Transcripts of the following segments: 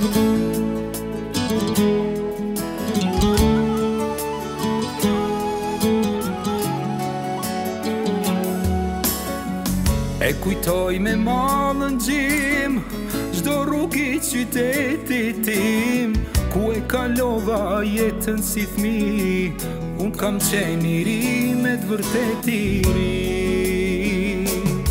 E kujtoj me malën gjim çdo rrugë i qytetit tim, ku e kalova jetën si fmi. Unë kam qenë i ri, me t'vërtet i ri.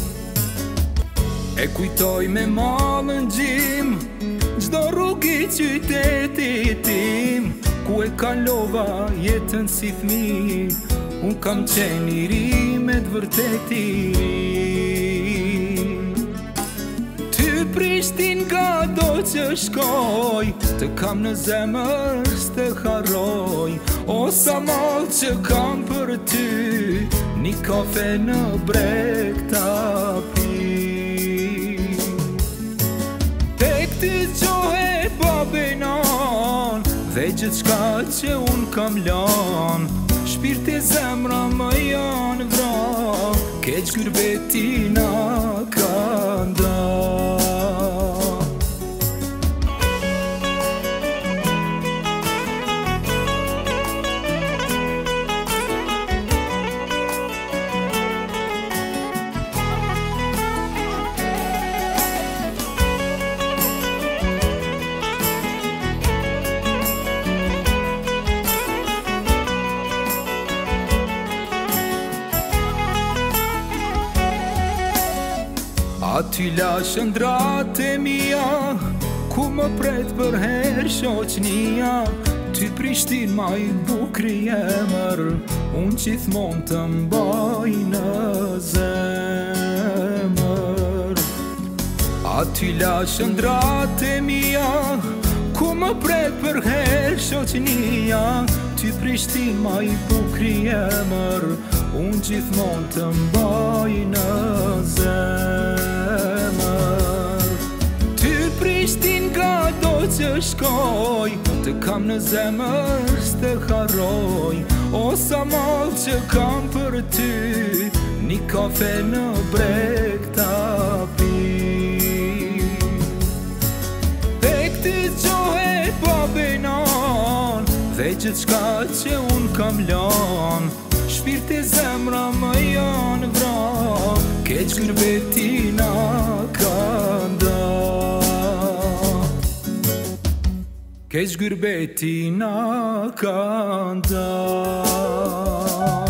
E kujtoj me malën gjim çdo rrugë i qytetit tim, ku e kalova jetën si fmi. Unë kam qenë i ri, me t'vërtet i ri. Prishtin ka do që shkoj, të kam në zemër s'të harroj. O sa malë që kam për ty, një kafe në breg ta pi. Tek ty qohe babenon, dhe gjithë shka që unë kam lan. Shpirt e zemra më janë vra, keq gërbeti na ka nda. Aty la shëndrat e mia, ku më pret për her shoqnia. Ty Prishtin ma i bukri emër, unë gjithmon të mbaj në zemër. Aty la shëndrat e mia, ku më pret për her shoqnia. Ty Prishtin ma i bukri emër, unë gjithmon të mbaj në zemër. Ty Prishtin ka do që shkoj, të kam në zemër s'të harroj. O sa malë që kam për ty, një kafe në breg ta pi. Tek ty qohe babenon, dhe gjithë shka që unë kam lan. Shpirt e zemra më janë vra, keq gërbeti na ka nda. Keq gërbeti na ka nda.